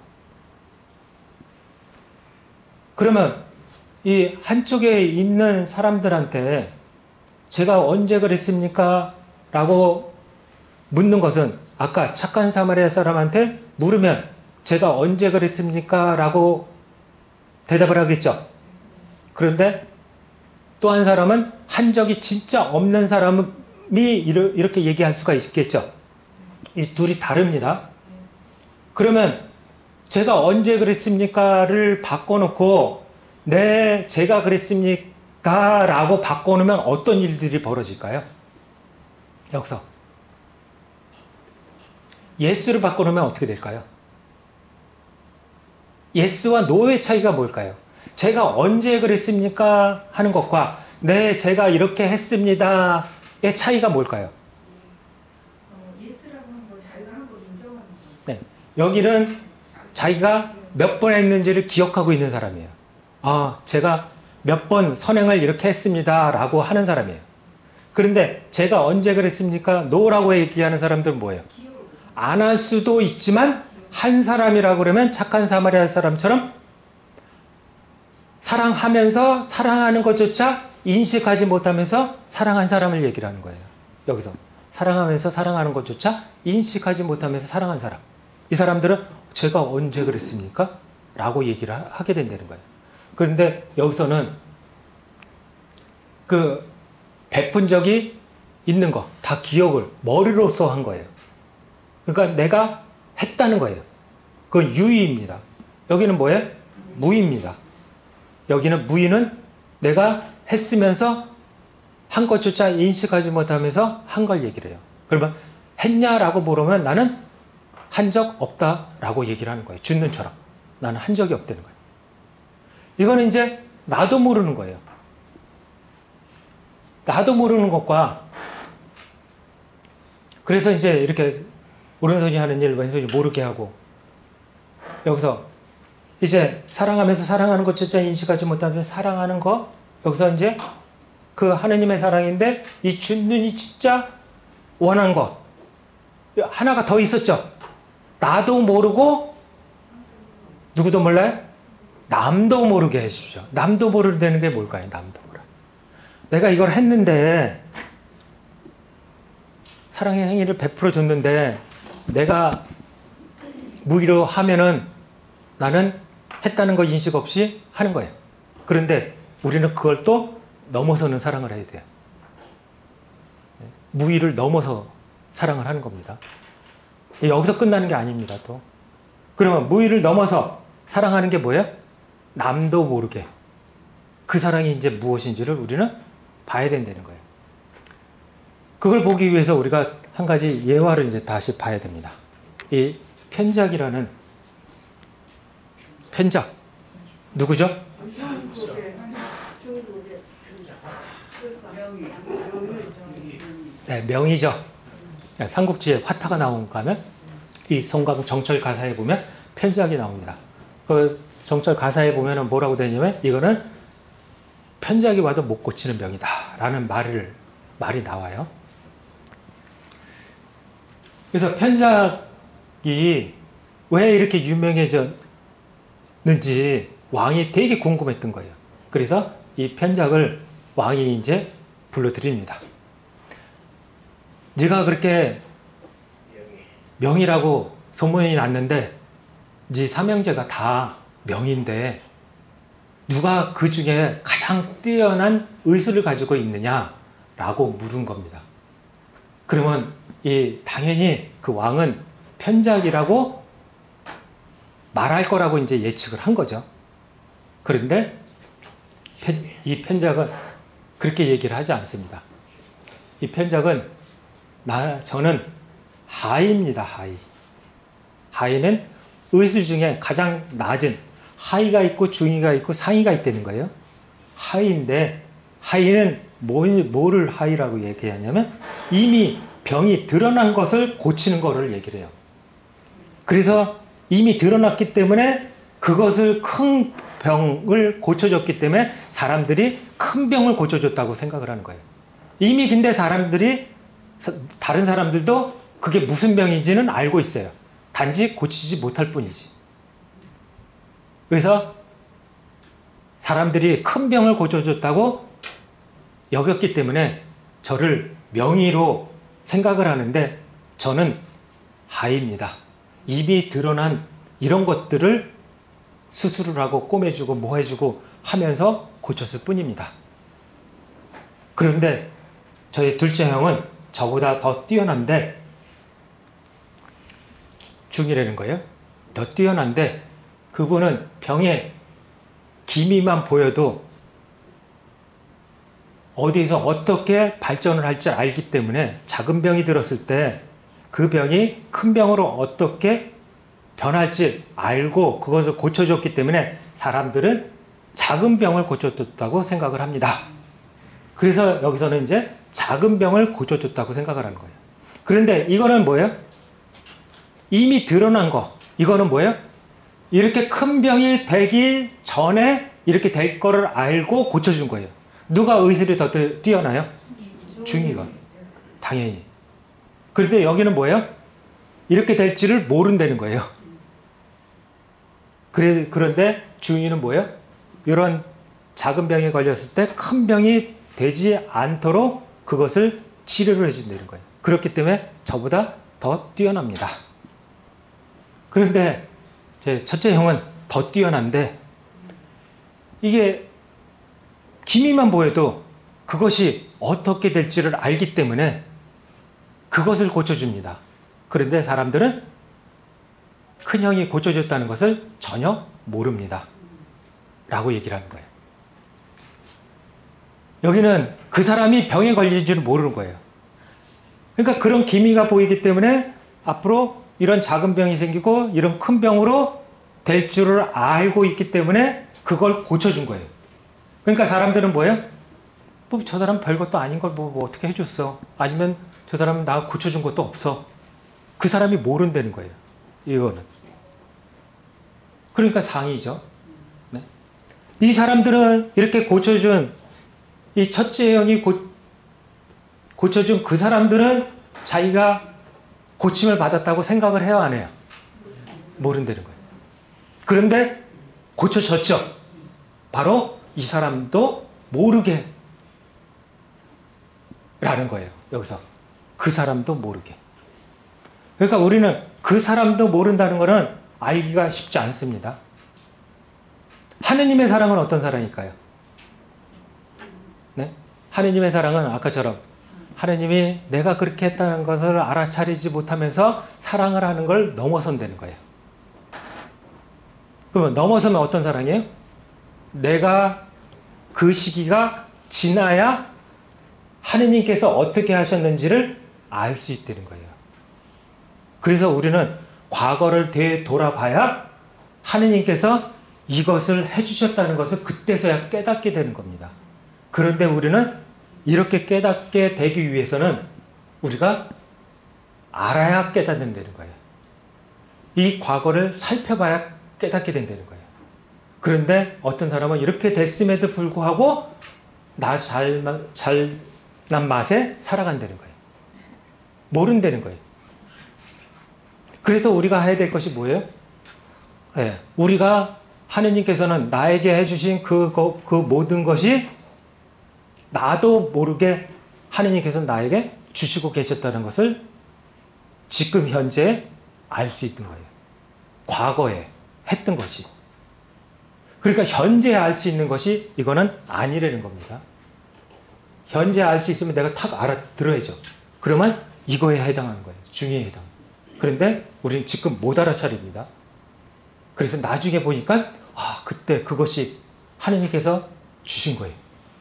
그러면 이 한쪽에 있는 사람들한테 제가 언제 그랬습니까 라고 묻는 것은 아까 착한 사마리아 사람한테 물으면 제가 언제 그랬습니까 라고 대답을 하겠죠. 그런데 또 한 사람은 한 적이 진짜 없는 사람이 이렇게 얘기할 수가 있겠죠. 이 둘이 다릅니다. 그러면 제가 언제 그랬습니까를 바꿔놓고 네 제가 그랬습니까 라고 바꿔놓으면 어떤 일들이 벌어질까요? 여기서 예스를 바꿔놓으면 어떻게 될까요? 예스와 노의 차이가 뭘까요? 제가 언제 그랬습니까 하는 것과 네 제가 이렇게 했습니다의 차이가 뭘까요? 예스라고 하는 거 자기가 한 거 인정하는 거. 네, 여기는 자기가 몇 번 했는지를 기억하고 있는 사람이에요. 아, 제가 몇 번 선행을 이렇게 했습니다 라고 하는 사람이에요. 그런데 제가 언제 그랬습니까? 노라고 얘기하는 사람들은 뭐예요? 안 할 수도 있지만 한 사람이라고 그러면 착한 사마리아 사람처럼 사랑하면서 사랑하는 것조차 인식하지 못하면서 사랑한 사람을 얘기를 하는 거예요. 여기서 사랑하면서 사랑하는 것조차 인식하지 못하면서 사랑한 사람. 이 사람들은 제가 언제 그랬습니까? 라고 얘기를 하게 된다는 거예요. 그런데 여기서는 그 베푼 적이 있는 거 다 기억을 머리로서 한 거예요. 그러니까 내가 했다는 거예요. 그건 유의입니다. 여기는 뭐예요? 무의입니다. 여기는 무의는 내가 했으면서 한 것조차 인식하지 못하면서 한 걸 얘기를 해요. 그러면 했냐라고 물으면 나는 한 적 없다라고 얘기를 하는 거예요. 준눈처럼. 나는 한 적이 없다는 거예요. 이거는 이제 나도 모르는 거예요. 나도 모르는 것과 그래서 이제 이렇게 오른손이 하는 일 왼손이 모르게 하고 여기서 이제 사랑하면서 사랑하는 것조차 인식하지 못하면서 사랑하는 거 여기서 이제 그 하느님의 사랑인데 이 준눈이 진짜 원한 것 하나가 더 있었죠. 나도 모르고 누구도 몰라요? 남도 모르게 해주십시오. 남도 모르는 게 뭘까요? 남도 모르. 내가 이걸 했는데 사랑의 행위를 베풀어 줬는데 내가 무의로 하면은 나는 했다는 거 인식 없이 하는 거예요. 그런데 우리는 그걸 또 넘어서는 사랑을 해야 돼요. 무의를 넘어서 사랑을 하는 겁니다. 여기서 끝나는 게 아닙니다. 또 그러면 무의를 넘어서 사랑하는 게 뭐예요? 남도 모르게 그 사랑이 이제 무엇인지를 우리는 봐야 된다는 거예요. 그걸 보기 위해서 우리가 한 가지 예화를 이제 다시 봐야 됩니다. 이 편작이라는 편작 누구죠? 네, 명의죠. 삼국지에 화타가 나온가 하면 이 성곽 정철 가사에 보면 편작이 나옵니다. 그 정철 가사에 보면은 뭐라고 되냐면 이거는 편작이 와도 못 고치는 병이다 라는 말이 나와요. 그래서 편작이 왜 이렇게 유명해졌는지 왕이 되게 궁금했던 거예요. 그래서 이 편작을 왕이 이제 불러드립니다. 네가 그렇게 명이라고 소문이 났는데 이 삼형제가 다 명인데 누가 그 중에 가장 뛰어난 의술을 가지고 있느냐라고 물은 겁니다. 그러면 당연히 그 왕은 편작이라고 말할 거라고 이제 예측을 한 거죠. 그런데 이 편작은 그렇게 얘기를 하지 않습니다. 이 편작은 저는 하이입니다. 하이. 하이는 의술 중에 가장 낮은 하이가 있고 중위가 있고 상위가 있다는 거예요. 하이인데 하이는 뭐를 하이라고 얘기하냐면 이미 병이 드러난 것을 고치는 거를 얘기를 해요. 그래서 이미 드러났기 때문에 그것을 큰 병을 고쳐줬기 때문에 사람들이 큰 병을 고쳐줬다고 생각을 하는 거예요. 이미 근데 다른 사람들도 그게 무슨 병인지는 알고 있어요. 단지 고치지 못할 뿐이지. 그래서 사람들이 큰 병을 고쳐줬다고 여겼기 때문에 저를 명의로 생각을 하는데 저는 하이입니다. 이미 드러난 이런 것들을 수술을 하고 꼬매주고 뭐 해주고 하면서 고쳤을 뿐입니다. 그런데 저희 둘째 형은 저보다 더 뛰어난데 중이라는 거예요. 더 뛰어난데 그분은 병의 기미만 보여도 어디서 어떻게 발전을 할지 알기 때문에 작은 병이 들었을 때 그 병이 큰 병으로 어떻게 변할지 알고 그것을 고쳐줬기 때문에 사람들은 작은 병을 고쳐줬다고 생각을 합니다. 그래서 여기서는 이제 작은 병을 고쳐줬다고 생각을 하는 거예요. 그런데 이거는 뭐예요? 이미 드러난 거. 이거는 뭐예요? 이렇게 큰 병이 되기 전에 이렇게 될 거를 알고 고쳐준 거예요. 누가 의술이 더 뛰어나요? 중이가. 당연히. 그런데 여기는 뭐예요? 이렇게 될지를 모른다는 거예요. 그런데 중이는 뭐예요? 이런 작은 병에 걸렸을 때 큰 병이 되지 않도록 그것을 치료를 해준다는 거예요. 그렇기 때문에 저보다 더 뛰어납니다. 그런데 제 첫째 형은 더 뛰어난데 이게 기미만 보여도 그것이 어떻게 될지를 알기 때문에 그것을 고쳐줍니다. 그런데 사람들은 큰형이 고쳐줬다는 것을 전혀 모릅니다. 라고 얘기를 하는 거예요. 여기는 그 사람이 병에 걸린 줄 모르는 거예요. 그러니까 그런 기미가 보이기 때문에 앞으로 이런 작은 병이 생기고 이런 큰 병으로 될 줄을 알고 있기 때문에 그걸 고쳐준 거예요. 그러니까 사람들은 뭐예요? 뭐 저 사람 별것도 아닌 걸 뭐 어떻게 해줬어. 아니면 저 사람은 나 고쳐준 것도 없어. 그 사람이 모른다는 거예요. 이거는. 그러니까 상이죠. 네? 이 사람들은 이렇게 고쳐준 이 첫째 형이 고쳐준 그 사람들은 자기가 고침을 받았다고 생각을 해요, 안 해요? 모른다는 거예요. 그런데 고쳐졌죠. 바로 이 사람도 모르게 라는 거예요. 여기서 그 사람도 모르게. 그러니까 우리는 그 사람도 모른다는 것은 알기가 쉽지 않습니다. 하느님의 사랑은 어떤 사랑일까요? 네? 하느님의 사랑은 아까처럼 하느님이 내가 그렇게 했다는 것을 알아차리지 못하면서 사랑을 하는 걸 넘어선다는 거예요. 그러면 넘어서면 어떤 사랑이에요? 내가 그 시기가 지나야 하느님께서 어떻게 하셨는지를 알 수 있다는 거예요. 그래서 우리는 과거를 되돌아봐야 하느님께서 이것을 해주셨다는 것을 그때서야 깨닫게 되는 겁니다. 그런데 우리는 이렇게 깨닫게 되기 위해서는 우리가 알아야 깨닫는다는 거예요. 이 과거를 살펴봐야 깨닫게 된다는 거예요. 그런데 어떤 사람은 이렇게 됐음에도 불구하고 나 잘난 맛에 살아간다는 거예요. 모른다는 거예요. 그래서 우리가 해야 될 것이 뭐예요? 네, 우리가 하느님께서는 나에게 해주신 그 모든 것이 나도 모르게 하느님께서 나에게 주시고 계셨다는 것을 지금 현재 알 수 있는 거예요. 과거에 했던 것이. 그러니까 현재 알 수 있는 것이 이거는 아니라는 겁니다. 현재 알 수 있으면 내가 탁 알아들어야죠. 그러면 이거에 해당하는 거예요. 중에 해당. 그런데 우리는 지금 못 알아차립니다. 그래서 나중에 보니까 그때 그것이 하나님께서 주신 거예요.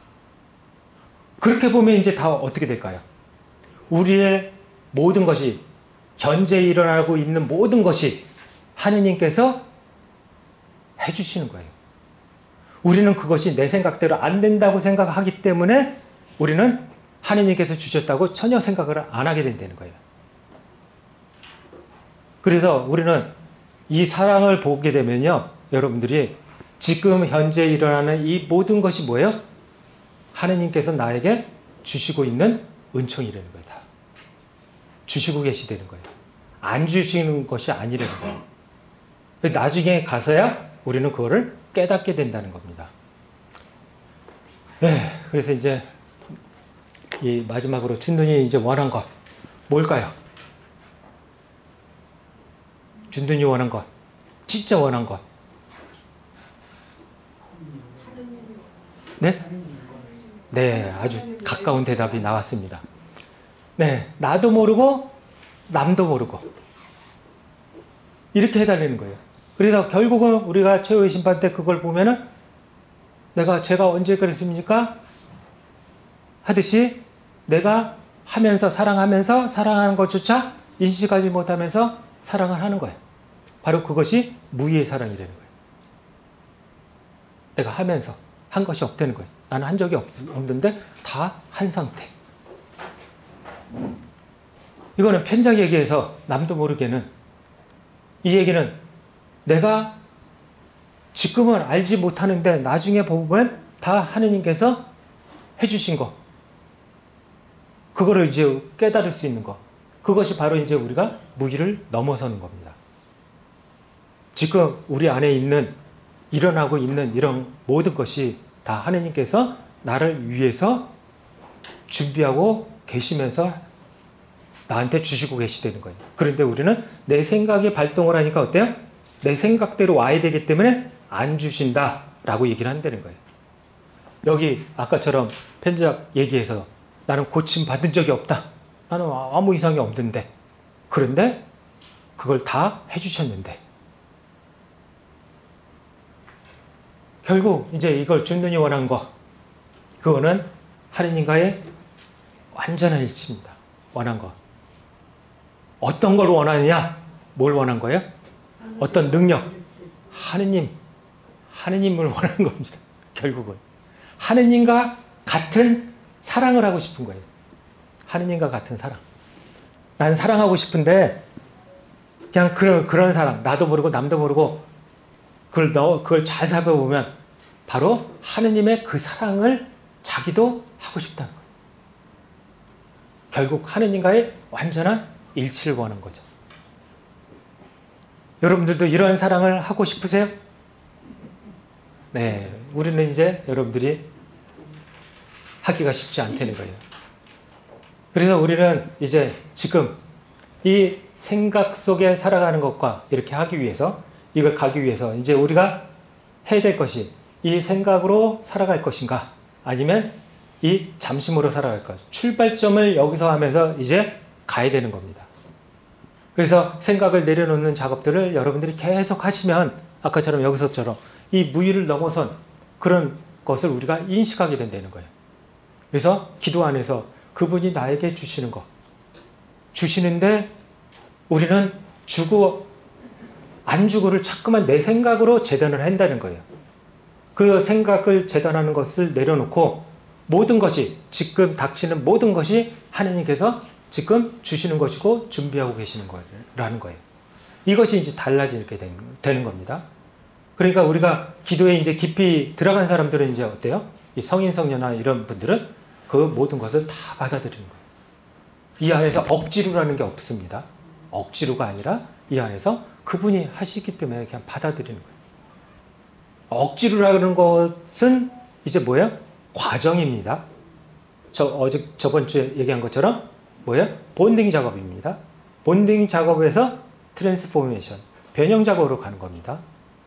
그렇게 보면 이제 다 어떻게 될까요? 우리의 모든 것이 현재 일어나고 있는 모든 것이 하나님께서 해주시는 거예요. 우리는 그것이 내 생각대로 안 된다고 생각하기 때문에 우리는 하나님께서 주셨다고 전혀 생각을 안 하게 된다는 거예요. 그래서 우리는 이 사랑을 보게 되면요, 여러분들이 지금 현재 일어나는 이 모든 것이 뭐예요? 하나님께서 나에게 주시고 있는 은총이라는 거예요. 다. 주시고 계시다는 거예요. 안 주시는 것이 아니라는 거예요. 나중에 가서야 우리는 그거를 깨닫게 된다는 겁니다. 네, 그래서 이제 이 마지막으로 준둔이 이제 원한 것 뭘까요? 준둔이 원한 것, 진짜 원한 것. 네? 네, 아주 가까운 대답이 나왔습니다. 네, 나도 모르고 남도 모르고 이렇게 해달라는 거예요. 그래서 결국은 우리가 최후의 심판 때 그걸 보면은 제가 언제 그랬습니까? 하듯이 내가 하면서 사랑하면서 사랑하는 것조차 인식하지 못하면서 사랑을 하는 거예요. 바로 그것이 무의의 사랑이라는 거예요. 내가 하면서 한 것이 없다는 거예요. 나는 한 적이 없는데 다 한 상태. 이거는 편작 얘기에서 남도 모르게는 이 얘기는 내가 지금은 알지 못하는데 나중에 보면 다 하느님께서 해주신 거. 그거를 이제 깨달을 수 있는 거. 그것이 바로 이제 우리가 무의를 넘어서는 겁니다. 지금 우리 안에 일어나고 있는 이런 모든 것이 다 하느님께서 나를 위해서 준비하고 계시면서 나한테 주시고 계시다는 거예요. 그런데 우리는 내 생각이 발동을 하니까 어때요? 내 생각대로 와야 되기 때문에 안 주신다라고 얘기를 한다는 거예요. 여기 아까처럼 편지작 얘기해서 나는 고침 받은 적이 없다. 나는 아무 이상이 없는데. 그런데 그걸 다 해주셨는데. 결국 이제 이걸 준둔이 원한 거. 그거는 하느님과의 완전한 일치입니다. 원한 거. 어떤 걸 원하느냐? 뭘 원한 거예요? 어떤 능력? 하느님을 원하는 겁니다. 결국은. 하느님과 같은 사랑을 하고 싶은 거예요. 하느님과 같은 사랑. 난 사랑하고 싶은데 그냥 그런 사랑. 나도 모르고 남도 모르고 그걸 잘 살펴보면 바로 하느님의 그 사랑을 자기도 하고 싶다는 거예요. 결국 하느님과의 완전한 일치를 원하는 거죠. 여러분들도 이런 사랑을 하고 싶으세요? 네, 우리는 이제 여러분들이 하기가 쉽지 않다는 거예요. 그래서 우리는 이제 지금 이 생각 속에 살아가는 것과 이렇게 하기 위해서, 이걸 가기 위해서 이제 우리가 해야 될 것이 이 생각으로 살아갈 것인가, 아니면 이 잠심으로 살아갈까. 출발점을 여기서 하면서 이제 가야 되는 겁니다. 그래서 생각을 내려놓는 작업들을 여러분들이 계속 하시면 아까처럼 여기서처럼 이 무의를 넘어선 그런 것을 우리가 인식하게 된다는 거예요. 그래서 기도 안에서 그분이 나에게 주시는 것, 주시는데 우리는 주고 안 주고를 자꾸만 내 생각으로 재단을 한다는 거예요. 그 생각을 재단하는 것을 내려놓고 모든 것이, 지금 닥치는 모든 것이 하느님께서 지금 주시는 것이고 준비하고 계시는 거라는 거예요. 이것이 이제 달라지게 되는 겁니다. 그러니까 우리가 기도에 이제 깊이 들어간 사람들은 이제 어때요? 이 성인, 성녀나 이런 분들은 그 모든 것을 다 받아들이는 거예요. 이 안에서 억지로라는 게 없습니다. 억지로가 아니라 이 안에서 그분이 하시기 때문에 그냥 받아들이는 거예요. 억지로라는 것은 이제 뭐예요? 과정입니다. 저번 주에 얘기한 것처럼 뭐예요? 본딩 작업입니다. 본딩 작업에서 트랜스포메이션, 변형 작업으로 가는 겁니다.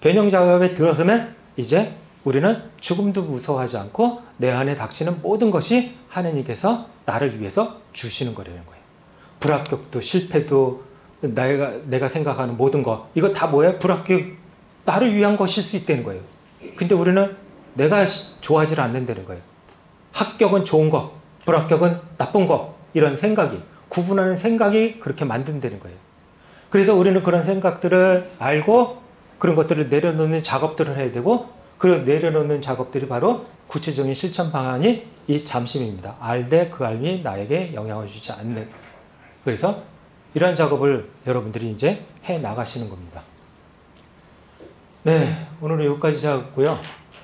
변형 작업에 들어서면 이제 우리는 죽음도 무서워하지 않고 내 안에 닥치는 모든 것이 하느님께서 나를 위해서 주시는 거라는 거예요. 불합격도 실패도 내가 생각하는 모든 것 이거 다 뭐예요? 불합격 나를 위한 것일 수 있다는 거예요. 근데 우리는 내가 좋아하지 않는다는 거예요. 합격은 좋은 것, 불합격은 나쁜 것 이런 생각이 구분하는 생각이 그렇게 만든다는 거예요. 그래서 우리는 그런 생각들을 알고 그런 것들을 내려놓는 작업들을 해야 되고 그 내려놓는 작업들이 바로 구체적인 실천 방안이 이 잠심입니다. 알되 그 알미 나에게 영향을 주지 않는. 그래서 이러한 작업을 여러분들이 이제 해 나가시는 겁니다. 네, 오늘은 여기까지 하고요.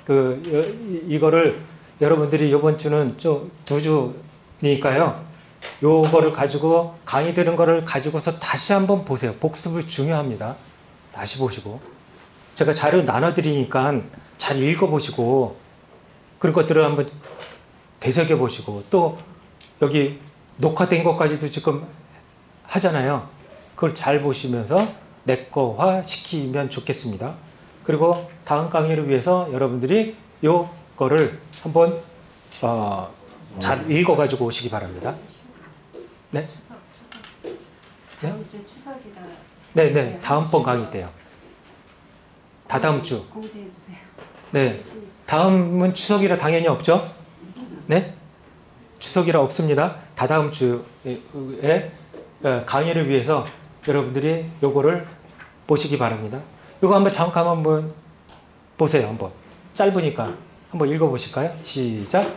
이거를 여러분들이 이번 주는 좀 2주니까요. 요거를 가지고 강의 들은 거를 가지고서 다시 한번 보세요. 복습이 중요합니다. 다시 보시고 제가 자료 나눠드리니까 잘 읽어보시고 그런 것들을 한번 되새겨보시고 또 여기 녹화된 것까지도 지금 하잖아요. 그걸 잘 보시면서 내거화 시키면 좋겠습니다. 그리고 다음 강의를 위해서 여러분들이 요거를 한번 잘 읽어가지고 오시기 바랍니다. 네? 추석. 네? 다음 주 추석이라. 네, 다음번 강의 때요. 다다음 주. 공지해 주세요. 네, 다음은 추석이라 당연히 없죠? 네? 추석이라 없습니다. 다다음 주에 강의를 위해서 여러분들이 요거를 보시기 바랍니다. 요거 한번 잠깐 한번 보세요. 한번 짧으니까 한번 읽어보실까요? 시작.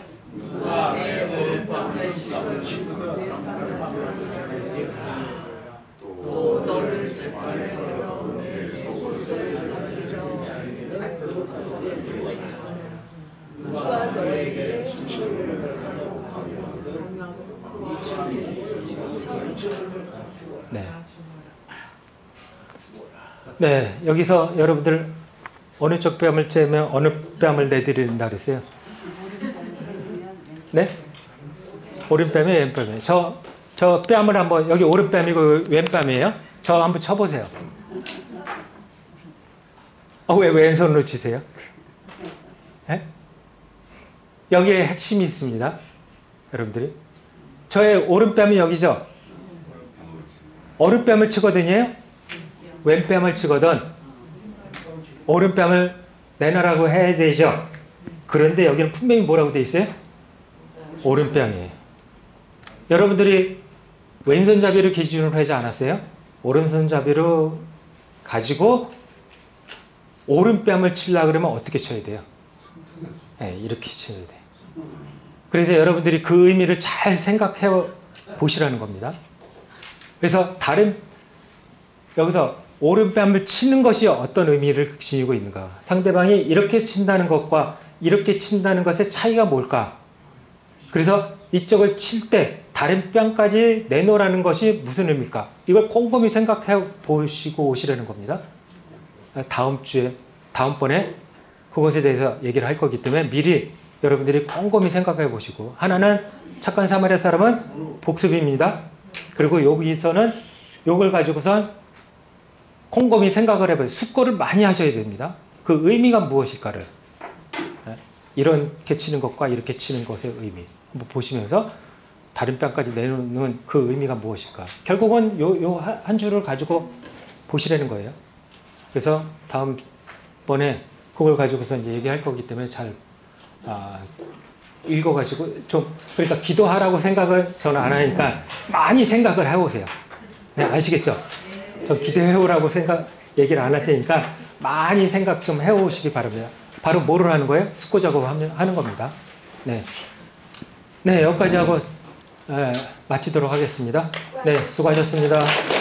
네. 네, 여기서 여러분들 어느 쪽 뺨을 째면 어느 뺨을 내드린다 그랬어요? 네? 오른뺨에 왼뺨에. 저 뺨을 한번 여기 오른뺨이고 왼뺨이에요? 저 한번 쳐보세요. 왜 왼손으로 치세요? 네? 여기에 핵심이 있습니다. 여러분들이 저의 오른뺨이 여기죠? 오른뺨을 치거든요. 왼뺨을 치거든 오른뺨을 내놔라고 해야 되죠. 그런데 여기는 분명히 뭐라고 돼 있어요? 오른뺨이에요. 여러분들이 왼손잡이를 기준으로 하지 않았어요? 오른손잡이로 가지고 오른뺨을 치려고 그러면 어떻게 쳐야 돼요? 네, 이렇게 쳐야 돼요. 그래서 여러분들이 그 의미를 잘 생각해 보시라는 겁니다. 그래서 여기서 오른뺨을 치는 것이 어떤 의미를 지니고 있는가? 상대방이 이렇게 친다는 것과 이렇게 친다는 것의 차이가 뭘까? 그래서 이쪽을 칠 때 다른 뺨까지 내놓으라는 것이 무슨 의미일까? 이걸 꼼꼼히 생각해 보시고 오시라는 겁니다. 다음번에 그것에 대해서 얘기를 할 거기 때문에 미리 여러분들이 꼼꼼히 생각해 보시고 하나는 착한 사마리아 사람은 복습입니다. 그리고 여기서는 요걸 가지고선 꼼꼼히 생각을 해봐요. 숙고를 많이 하셔야 됩니다. 그 의미가 무엇일까를 이렇게 치는 것과 이렇게 치는 것의 의미 한번 보시면서 다른 뺨까지 내놓는 그 의미가 무엇일까. 결국은 요 한 줄을 가지고 보시라는 거예요. 그래서 다음번에 그걸 가지고서 이제 얘기할 거기 때문에 잘 읽어가지고 좀 그러니까 기도하라고 생각을 저는 안 하니까 많이 생각을 해보세요. 네, 아시겠죠? 저 기도해오라고 얘기를 안 할 테니까 많이 생각 좀 해오시기 바랍니다. 바로 뭐를 하는 거예요? 숙고 작업하는 겁니다. 네, 여기까지 하고 마치도록 하겠습니다. 네, 수고하셨습니다.